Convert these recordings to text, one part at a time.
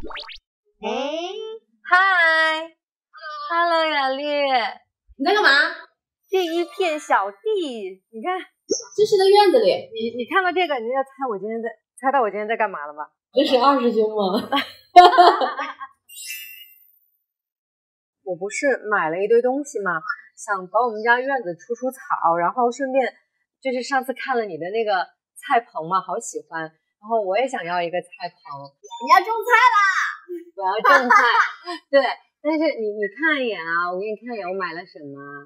哎，嗨 ，Hello， 雅丽， 你在干嘛？ 这一片小地，你看， 这是在院子里。 你看到这个，你就猜到我今天在干嘛了吧？ 这是二师兄吗？ 我不是买了一堆东西嘛，想把我们家院子除草，然后顺便就是上次看了你的那个菜棚嘛，好喜欢，然后我也想要一个菜棚。 你要种菜啦！ 我要种菜，对，但是你看一眼啊，我给你看一眼，我买了什么？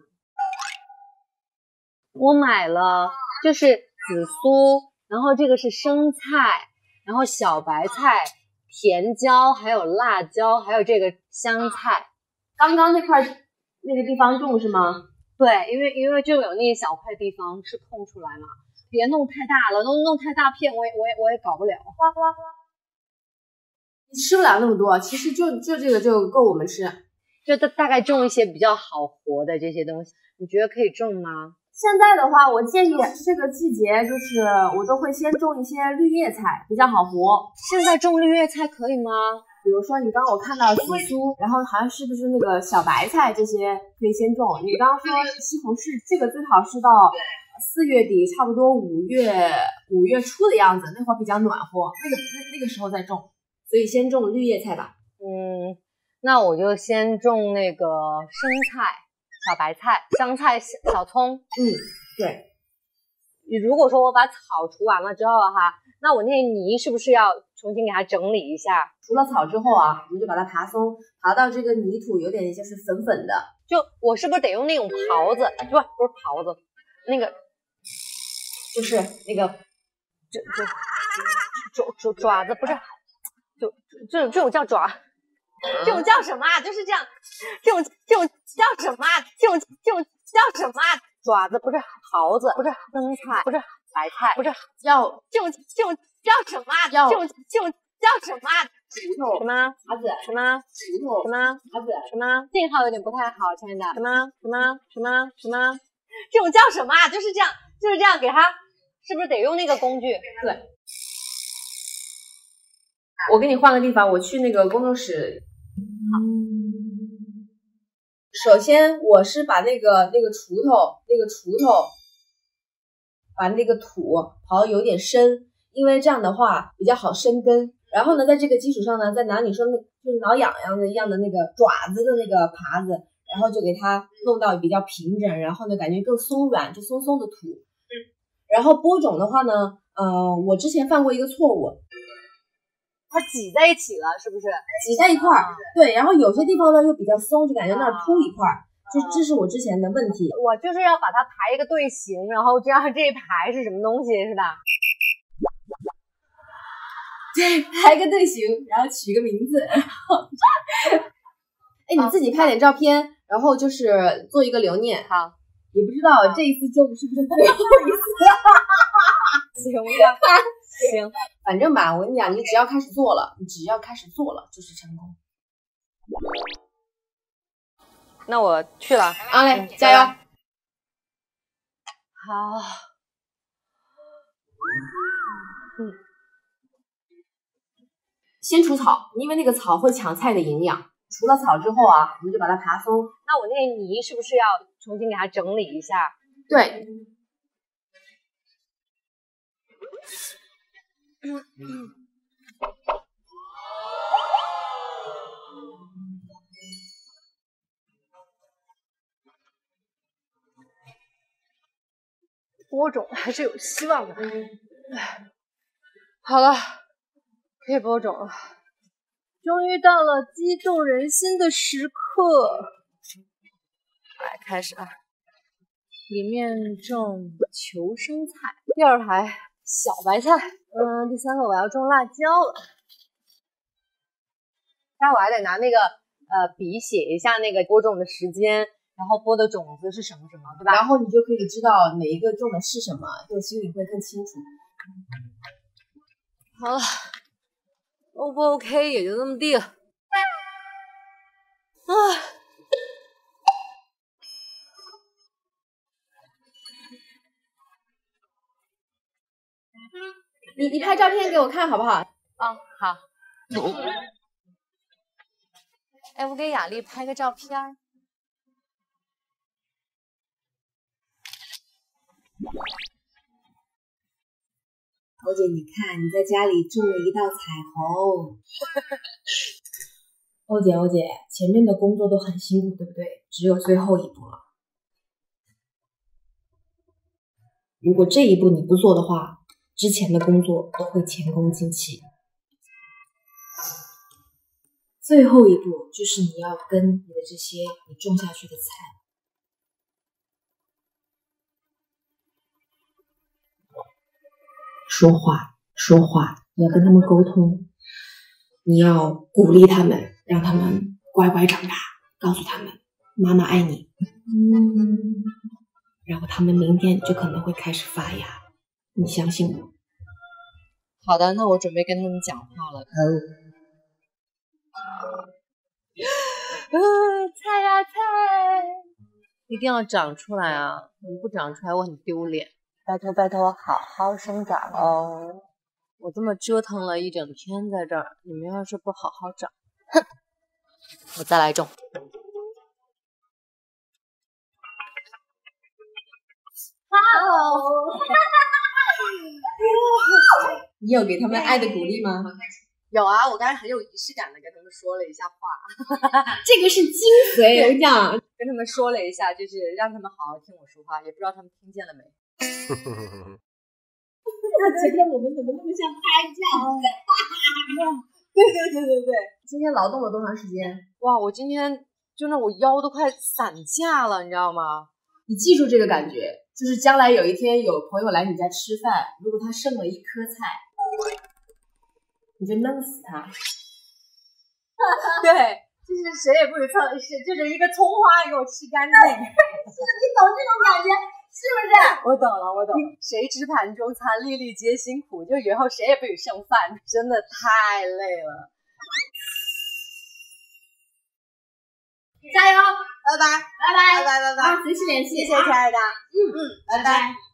我买了就是紫苏，然后这个是生菜，然后小白菜、甜椒，还有辣椒，还有这个香菜。 刚刚那块那个地方种是吗？ 对，因为就有那一小块地方是空出来嘛，别弄太大了，弄太大片我也搞不了。 你吃不了那么多，其实就这个就够我们吃。 就大概种一些比较好活的这些东西，你觉得可以种吗？ 现在的话，我建议这个季节就是我都会先种一些绿叶菜，比较好活。 现在种绿叶菜可以吗？ 比如说你刚刚我看到紫苏，然后好像是不是那个小白菜这些可以先种。你刚刚说西红柿，这个最好是到4月底，差不多5月初的样子，那会儿比较暖和，那个时候再种。所以先种绿叶菜吧。 那我就先种那个生菜、小白菜、香菜、小葱。 对。 你如果说我把草除完了之后哈，那我那些泥是不是要重新给它整理一下？ 除了草之后啊，我们就把它爬松，爬到这个泥土有点就是粉粉的。 就我是不是得用那种刨子？不是刨子，那个就是那个爪子，不是，这种叫爪。这种叫什么啊？就是这样，这种叫什么啊？这种叫什么啊？爪子不是刨子，不是生菜，不是白菜，不是叫这种叫什么啊？这种叫什么啊？ 锄头什么耙子？ 什么锄头什么耙子？ 什么？信号有点不太好，亲爱的。什么？这种叫什么啊？就是这样给它，是不是得用那个工具？ 对。我给你换个地方，我去那个工作室。好。首先，我是把那个锄头，把那个土刨得有点深，因为这样的话比较好生根。然后呢，在这个基础上呢，再拿你说就是挠痒痒的一样的那个爪子的那个耙子，然后就给它弄到比较平整，然后呢，感觉更松软，就松松的土。然后播种的话呢，我之前犯过一个错误。 它挤在一起了，是不是？ 挤在一块儿，对。然后有些地方呢又比较松，就感觉那儿凸一块儿，这是我之前的问题。 我就是要把它排一个队形，然后这样这一排是什么东西，是吧？ 对，排个队形，然后取个名字，然后哎，你自己拍点照片，然后就是做一个留念。 好， 也不知道这一次种是不是最后一次。 行吧。行， 反正吧，我跟你讲，你只要开始做了就是成功。 那我去了， 阿嘞，加油！ 好， 先除草，因为那个草会抢菜的营养。除了草之后啊，我们就把它爬松。 那我那个泥是不是要重新给它整理一下？ 对。 播种还是有希望的。好了，可以播种了。终于到了激动人心的时刻。来，开始啊！里面种球生菜，第2排小白菜，第3个我要种辣椒了。待会儿还得拿那个笔写一下那个播种的时间，然后播的种子是什么，对吧？ 然后你就可以知道每一个种的是什么，就心里会更清楚。 好了 ，O 不 OK 也就那么地了。 你拍照片给我看好不好？ 好。 哎，我给雅丽拍个照片。 欧姐，你看你在家里种了一道彩虹。欧姐，前面的工作都很辛苦，对不对？只有最后一步了。如果这一步你不做的话，之前的工作都会前功尽弃。最后一步就是你要跟你的这些你种下去的菜说话，你要跟他们沟通，你要鼓励他们，让他们乖乖长大，告诉他们妈妈爱你。然后他们明天就可能会开始发芽，你相信我。 好的，那我准备跟他们讲话了。菜呀菜，一定要长出来啊！你不长出来，我很丢脸。拜托，好好生长哦！我这么折腾了一整天在这儿，你们要是不好好长，哼！我再来种。Hello， 你有给他们爱的鼓励吗？ 有啊，我刚才很有仪式感的跟他们说了一下话。 这个是精髓，我跟你讲， 跟他们说了一下，就是让他们好好听我说话，也不知道他们听见了没。 我觉得我们怎么那么像拍照？对，今天劳动了多长时间？ 哇，我今天就我腰都快散架了，你知道吗？ 你记住这个感觉，就是将来有一天有朋友来你家吃饭，如果他剩了一颗菜，你就弄死他。 对，就是谁也不许蹭，就是一个葱花给我吃干净。 是你懂这种感觉是不是？ 我懂了。谁知盘中餐，粒粒皆辛苦。就以后谁也不许剩饭，真的太累了。 加油！ 拜拜。 随时联系， 谢谢亲爱的。 拜拜。